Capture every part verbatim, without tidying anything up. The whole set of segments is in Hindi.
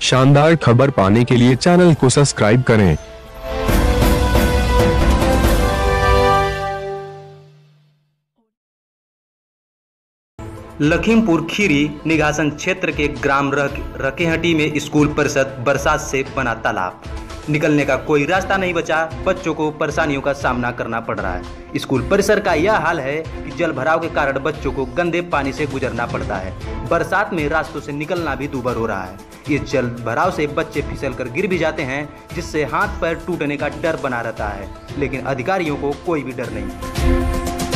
शानदार खबर पाने के लिए चैनल को सब्सक्राइब करें। लखीमपुर खीरी निघासन क्षेत्र के ग्राम रकेहटी में स्कूल परिषद बरसात से बना तालाब, निकलने का कोई रास्ता नहीं बचा। बच्चों को परेशानियों का सामना करना पड़ रहा है। स्कूल परिसर का यह हाल है कि जल भराव के कारण बच्चों को गंदे पानी से गुजरना पड़ता है। बरसात में रास्तों से निकलना भी दूभर हो रहा है। इस जल भराव से बच्चे फिसल कर गिर भी जाते हैं, जिससे हाथ पैर टूटने का डर बना रहता है, लेकिन अधिकारियों को कोई भी डर नहीं।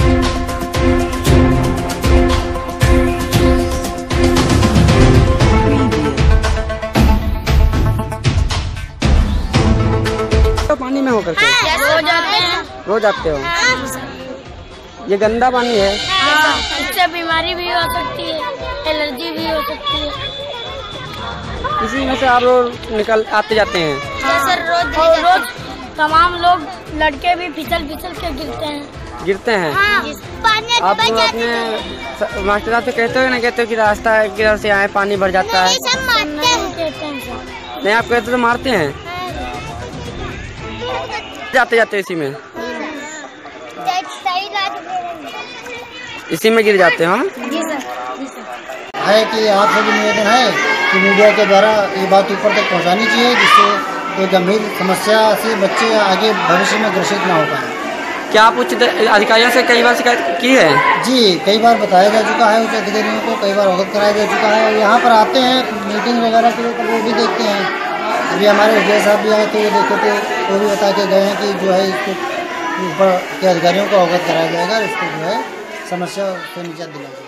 पानी में होकर के रोज आते हैं। रोज आते हो? ये गंदा पानी है। इससे बीमारी भी हो सकती है, एलर्जी भी हो सकती है। इसी में से आप रोज निकल आते जाते हैं? सर रोज रोज तमाम लोग लड़के भी फिसल फिसल के गिरते हैं गिरते हैं हाँ। आप अपने मास्टर साहब से कहते हो ना, कहते हो कि रास्ता है किधर से आए, पानी भर जाता है? नहीं, आप कहते तो मारते हैं। जाते जाते इसी में इसी में गिर जाते हैं। है कि आप सभी निवेदन है कि मीडिया के द्वारा ये बात ऊपर तक पहुंचानी चाहिए, जिससे एक गंभीर समस्या से बच्चे आगे भविष्य में ग्रसित ना हो पाए। क्या आप उच्च अधिकारियों से कई बार शिकायत की है? जी, कई बार बताया जा चुका है, उच्च अधिकारियों को कई बार अवगत कराया जा चुका है। यहाँ पर आते हैं मीटिंग वगैरह के लिए, तो वो भी देखते हैं। अभी हमारे एस साहब भी आए थे, ये देखे थे, वो भी बता के गए हैं कि जो है इसको ऊपर के अधिकारियों को अवगत कराया जाएगा, इसको जो है समस्या से निजात दिलाएगा।